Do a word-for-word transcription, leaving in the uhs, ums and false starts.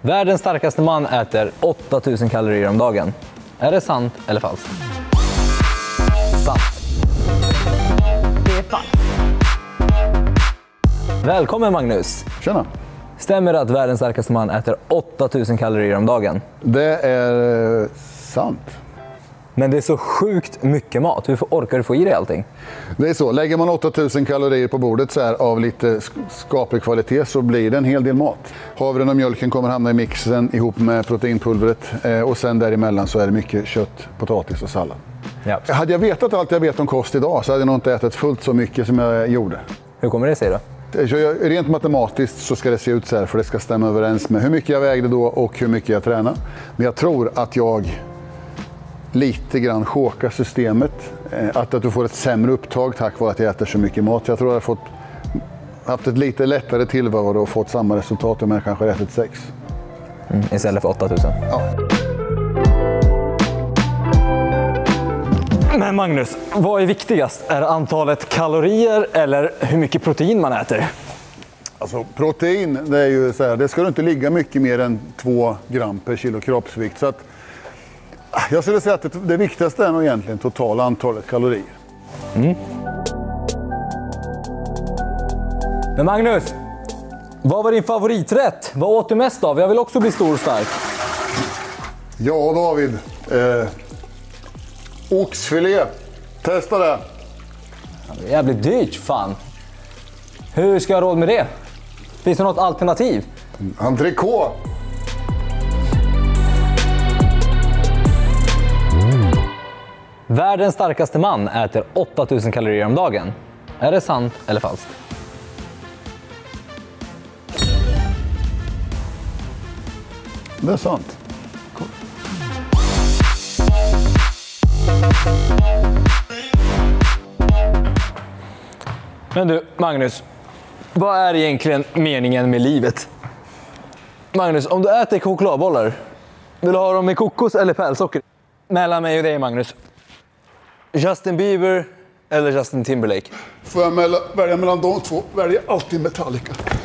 Världens starkaste man äter åtta tusen kalorier om dagen. Är det sant eller falskt? Sant. Det är falskt. Välkommen Magnus. Tjena. Stämmer det att världens starkaste man äter åtta tusen kalorier om dagen? Det är eh, sant. Men det är så sjukt mycket mat. Hur orkar du få i dig allting? Det är så. Lägger man åtta tusen kalorier på bordet så här, av lite skaplig kvalitet så blir det en hel del mat. Havren och mjölken kommer hamna i mixen ihop med proteinpulvret. Eh, och sen däremellan så är det mycket kött, potatis och sallad. Ja. Hade jag vetat allt jag vet om kost idag så hade jag nog inte ätit fullt så mycket som jag gjorde. Hur kommer det sig då? Rent matematiskt så ska det se ut så här för det ska stämma överens med hur mycket jag vägde då och hur mycket jag tränade. Men jag tror att jag lite grann chokar systemet. Att, att du får ett sämre upptag tack vare att jag äter så mycket mat. Jag tror att jag har fått, haft ett lite lättare tillvaro och fått samma resultat om jag kanske ätit sex. Mm, istället för åtta tusen? Ja. Men Magnus, vad är viktigast? Är det antalet kalorier eller hur mycket protein man äter? Alltså protein, det är ju så här, det ska du inte ligga mycket mer än två gram per kilo kroppsvikt. Så att, jag skulle säga att det, det viktigaste är nog egentligen totala antalet kalorier. Mm. Men Magnus, vad var din favoriträtt? Vad åt du mest av? Jag vill också bli stor och stark. Ja David, eh, oxfilé. Testa det. Det är jävligt dyrt, fan. Hur ska jag ha råd med det? Finns det något alternativ? Entrecote. Världens starkaste man äter åtta tusen kalorier om dagen. Är det sant eller falskt? Det är sant. Cool. Men du, Magnus. Vad är egentligen meningen med livet? Magnus, om du äter chokladbollar, vill du ha dem med kokos eller pärlsocker? Mellan mig och dig, Magnus. Justin Bieber eller Justin Timberlake? Får jag välja mellan de två, väljer alltid Metallica.